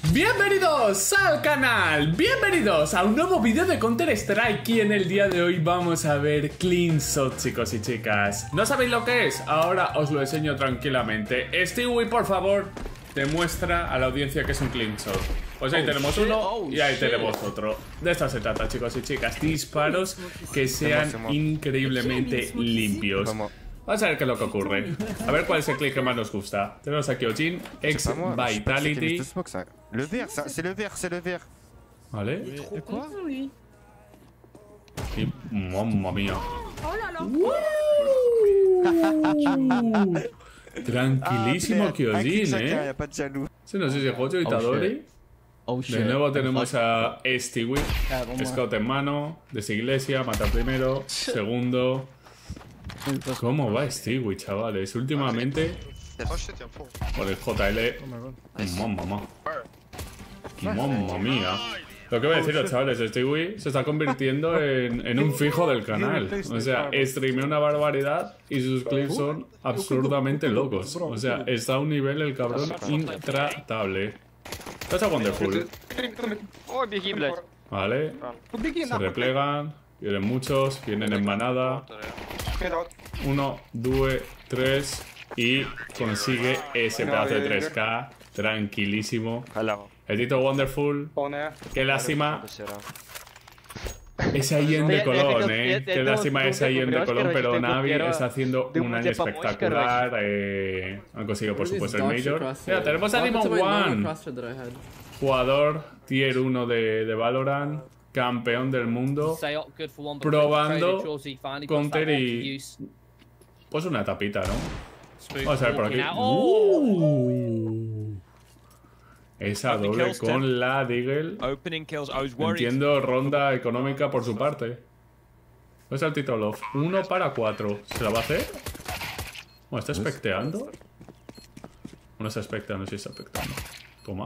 Bienvenidos al canal, bienvenidos a un nuevo vídeo de Counter Strike y en el día de hoy vamos a ver Clean Shot, chicos y chicas. ¿No sabéis lo que es? Ahora os lo enseño tranquilamente. Stewie, por favor, demuestra a la audiencia que es un Clean Shot. Pues ahí tenemos uno y ahí tenemos otro. De esto se trata, chicos y chicas. Disparos que sean increíblemente limpios. Vamos a ver qué es lo que ocurre. A ver cuál es el click que más nos gusta. Tenemos aquí Ojin, ex Vitality. Le vert, c'est le vert, c'est le vert. Vale. Y mamma mía. Tranquilísimo Kyojin, Se nos dice Gojo Itadori. De nuevo tenemos a Stewie. Scout en mano. Desiglesia, mata primero. Segundo. ¿Cómo va Stewie, chavales? Últimamente por el JL. Mamma mía. Lo que voy a deciros, chavales, Stewie se está convirtiendo en un fijo del canal. O sea, streamea una barbaridad y sus clips son absurdamente locos. O sea, está a un nivel el cabrón intratable. That's a wonderful. Vale. Se replegan. Vienen muchos. Vienen en manada. 1, 2, 3. Y consigue ese pedazo de 3K. Tranquilísimo. El Tito Wonderful. Qué lástima. Ese IEM de Colón, Qué lástima ese IEM de Colón, pero Navi está haciendo un año espectacular. Han conseguido, por supuesto, el Major. Mira, tenemos a Demon One. Jugador Tier 1 de Valorant. Campeón del mundo. Probando Counter y... pues una tapita, ¿no? Vamos a ver por aquí. Esa doble con la Deagle. Entiendo ronda económica por su parte. ¿Dónde está el Tito Love? 1 para 4. ¿Se la va a hacer? Bueno, ¿está especteando? No está especteando, sí está especteando. Toma.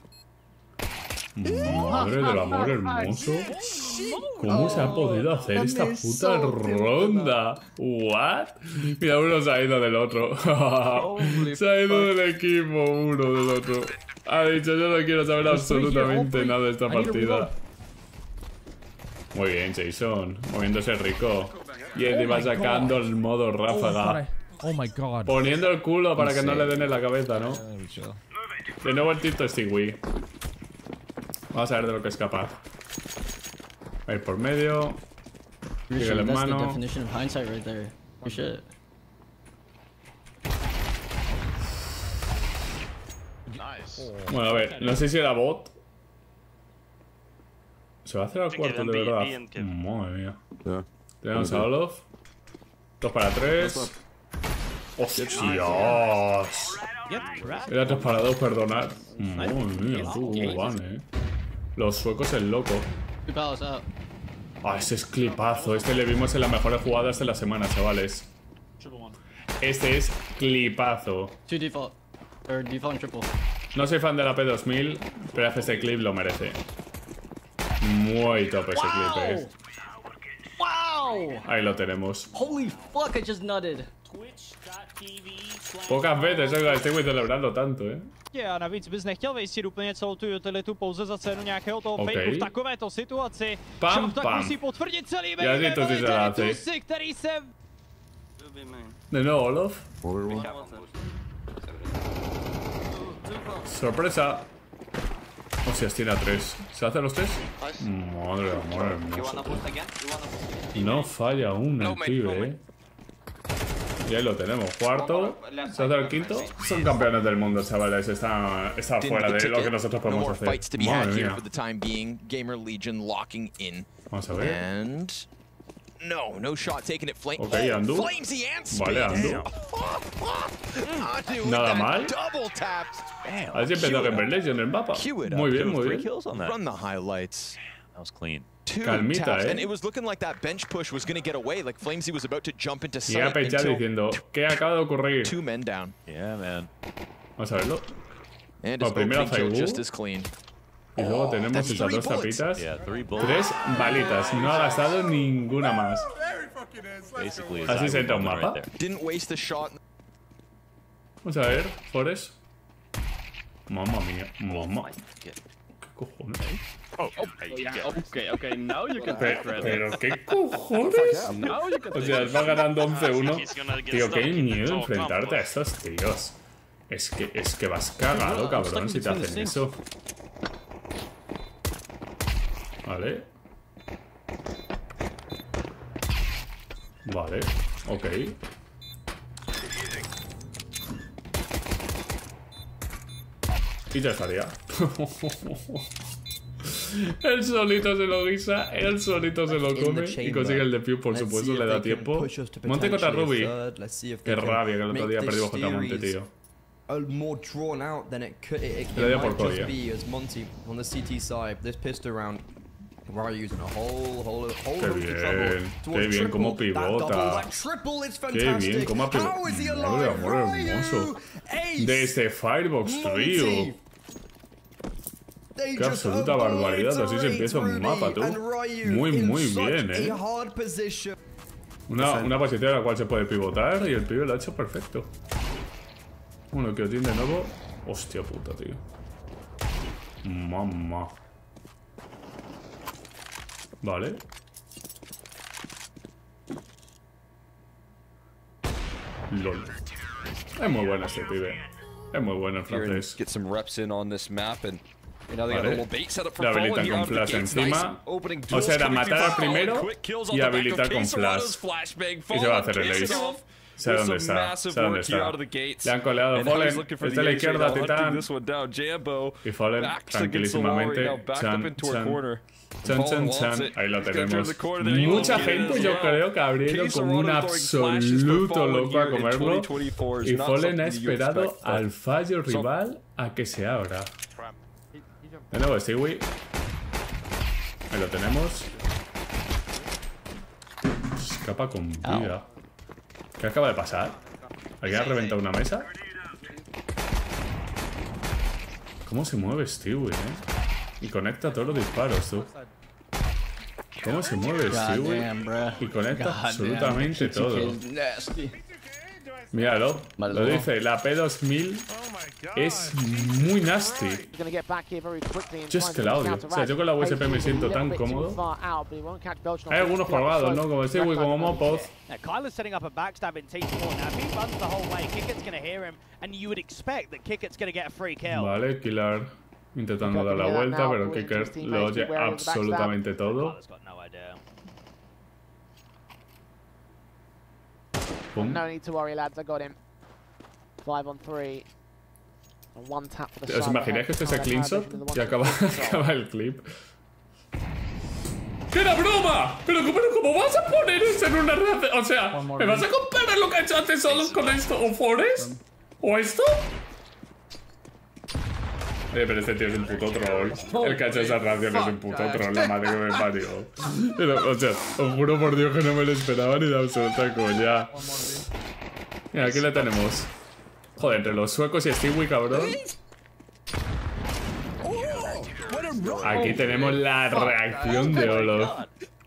Madre del amor hermoso. ¿Cómo se ha podido hacer esta puta ronda? ¿What? Mira, uno se ha ido del otro. Se ha ido del equipo uno del otro. Ha dicho, yo no quiero saber absolutamente nada de esta partida. Muy bien, Jason. Moviéndose rico. Y Eddie va sacando el modo ráfaga. Poniendo el culo para que no le den en la cabeza, ¿no? De nuevo el Tito Stewie. Vamos a ver de lo que es capaz. A ir por medio. Sigue en mano. Bueno, a ver, no sé si era bot. Se va a hacer al cuarto, de verdad. Madre mía. Tenemos a Olof. 2 para 3. ¡Hostias! Era 3 para 2, perdonad. Madre mía, tú, cómo van, Los suecos, el loco. Ah, ese es clipazo. Este le vimos en las mejores jugadas de la semana, chavales. Este es clipazo. No soy fan de la P2000, pero hace este clip lo merece. Muy top ese clip, Ahí lo tenemos. Pocas veces estoy celebrando tanto, A navíc bys nechtěl vejstit úplně celou tu utilitu pouze za cenu nějakého toho fejku v takovéto situaci. Pam, tak pam. musí potvrdit celý Tusy, který se... De nuevo Olof. Sorpresa. Hostias, tiene a 3. ¿Se hace a los 3? Madre de amor hermoso. No falla aún el pibe, Y ahí lo tenemos. Cuarto. ¿Se hace el quinto? Son campeones del mundo, chavales. Está fuera de lo que nosotros podemos hacer. Madre mía. Vamos a ver. No shot taken at Flame. Ok, Andu. Vale, Andu. Nada mal. Así empezó Gamer Legend en el mapa. Muy bien, muy bien. Run the highlights. That was clean. Calmita, And it was looking like that bench push was going to get away, like Flamesy was about to jump into Y a Pecha diciendo, ¿qué acaba de ocurrir? 2 men down. Yeah, man. Vamos a verlo. And Bueno, primero Faigu. just as clean. Y luego tenemos that's esas 2 3 bullets. tapitas. Yeah, 3 bullets. 3 balitas. No ha gastado ninguna más. Basically, Así se entra un mapa. Didn't waste a shot. Vamos a ver, Forest. Mamma mía. Mamá. ¿Qué cojones? Okay, now you can take credit. Pero ¿qué cojones? Now you can O sea, va ganando 11-1. Tío, qué miedo enfrentarte a estos tíos. Es que vas cagado, cabrón, si te hacen eso. Vale. Vale, ok. Y ya estaría. Él solito se lo guisa, él solito se lo come y consigue el defuse, por supuesto, le da tiempo. Monte contra Ruby. Qué rabia que el otro día perdimos contra Monte, tío. Le dio por colla. Qué bien cómo pivota. Qué bien cómo ha pivotado. Madre de amor hermoso. Desde Firebox Trio. Qué absoluta barbaridad. Así se empieza un mapa, tú. Muy bien, Una posición en la cual se puede pivotar y el pibe lo ha hecho perfecto. Bueno, que tiene de nuevo. Hostia puta, tío. Mamá. Vale. LOL. Es muy bueno este pibe. Es muy bueno el francés. Vale. Le habilitan con flash encima. O sea, era matar al primero y habilitar con flash. Y se va a hacer el ace. Sé dónde está, Le han coleado a Fallen. Está a la izquierda, Titán. Y Fallen, tranquilísimamente. Chan. Ahí lo tenemos. Mucha gente, yo creo que habría ido como un absoluto loco a comerlo. Y Fallen ha esperado al fallo rival a que se abra. De nuevo, Stewie. Ahí lo tenemos. Escapa con vida. ¿Qué acaba de pasar? ¿Alguien ha reventado una mesa? ¿Cómo se mueve Stewie, Y conecta todos los disparos, tú. ¿Cómo se mueve Stewie? Y conecta absolutamente todo. Míralo, lo dice, la P2000 es muy nasty. Yo es que la odio. O sea, yo con la USP me siento tan cómodo. Hay algunos colgados, ¿no? Como Stewie, como Mopoz. Vale, Killer intentando dar la vuelta, pero Kicker lo oye absolutamente todo. Pum. ¿Os imagináis que esto es el clean shot? Y acaba el clip. ¡Qué era broma! ¿Pero cómo vas a poner eso en una red? O sea, ¿me vas a comparar lo que ha hecho antes solo con esto? ¿O Forest? ¿O esto? Pero este tío es un puto troll. El que ha hecho esa ración es un puto troll, la madre que me parió. Pero, o sea, os juro por Dios que no me lo esperaba ni de absoluta coña. Mira, aquí le tenemos. Joder, entre los suecos y Stewie, cabrón. Aquí tenemos la reacción de Olof.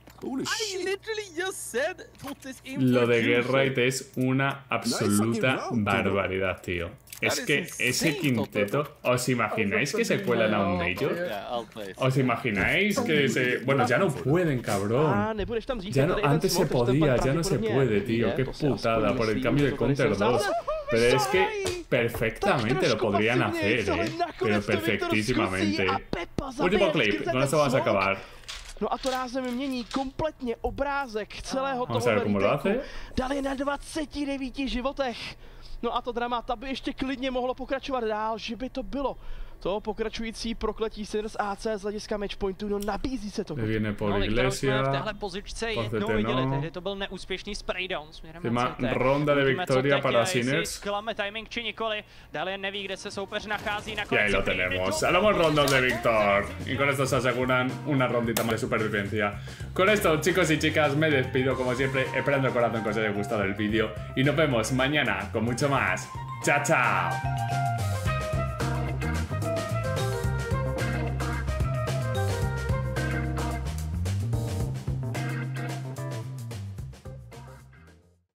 Lo de Gerrit es una absoluta barbaridad, tío. Es que ese quinteto, ¿os imagináis que se cuelan a un Major? ¿Os imagináis que se...? Bueno, ya no pueden, cabrón. Ya no, antes se podía, ya no se puede, tío. Qué putada, por el cambio de Counter 2. Pero es que perfectamente lo podrían hacer, pero perfectísimamente. Último clip, con esto vamos a acabar. No a to rázem mění kompletně obrázek celého toho revíteku. Dali na 29 životech. No a to drama, ta by ještě klidně mohlo pokračovat dál, že by to bylo. To pokračující prokletí Sinners AC z hlediska matchpointu, no nabízí se to. Viene por Iglesia. V téhle pozičce jednou viděli, tehdy to byl neúspěšný spraydown směrem na CT. Ronda de victoria para Sinners. Klame timing či nikoli, Dalian neví, kde se soupeř nachází na konci. Y ahí lo tenemos, salamos rondas de Victor. Y con esto se aseguran una rondita más de supervivencia. Con esto, chicos y chicas, me despido como siempre, esperando de corazón que os haya gustado el vídeo. Y nos vemos mañana con mucho más. ¡Chao, chao!